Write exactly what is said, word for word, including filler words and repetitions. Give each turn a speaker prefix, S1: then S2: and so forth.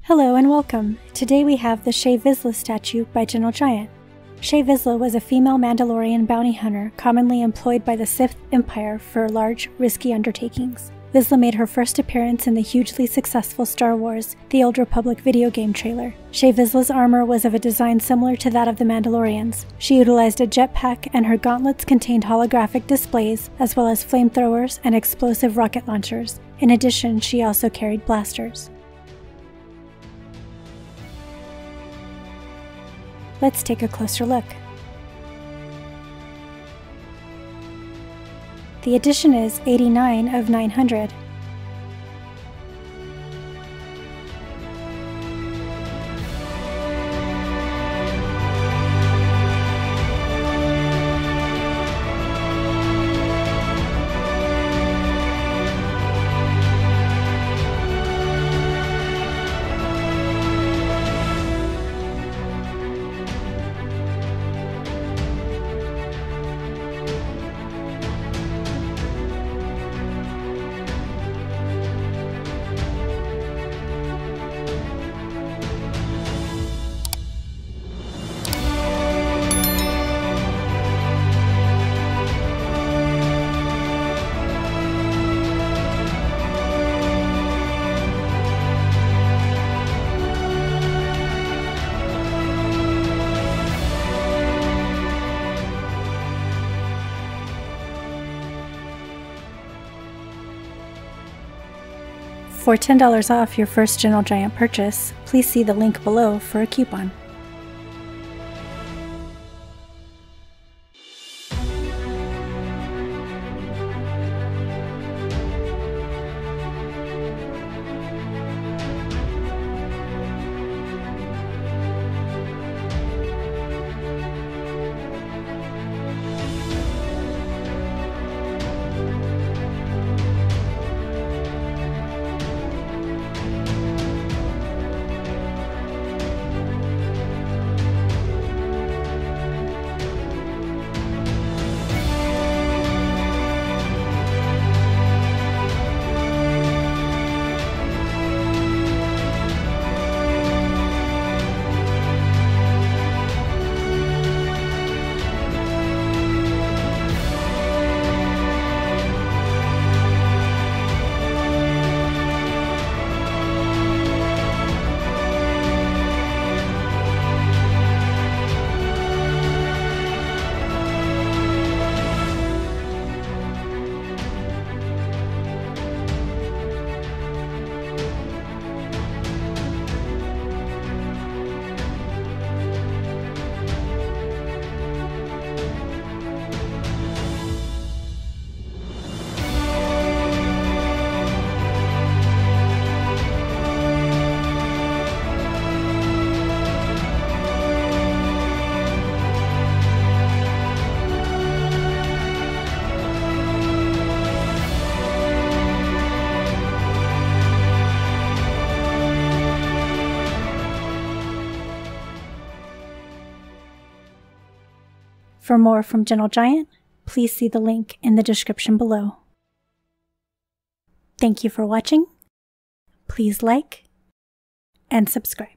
S1: Hello and welcome. Today we have the Shae Vizla statue by Gentle Giant. Shae Vizla was a female Mandalorian bounty hunter commonly employed by the Sith Empire for large, risky undertakings. Vizla made her first appearance in the hugely successful Star Wars The Old Republic video game trailer. Shae Vizla's armor was of a design similar to that of the Mandalorians. She utilized a jetpack, and her gauntlets contained holographic displays as well as flamethrowers and explosive rocket launchers. In addition, she also carried blasters. Let's take a closer look. The edition is eighty-nine of nine hundred. For ten dollars off your first Gentle Giant purchase, please see the link below for a coupon. For more from Gentle Giant, please see the link in the description below. Thank you for watching. Please like and subscribe.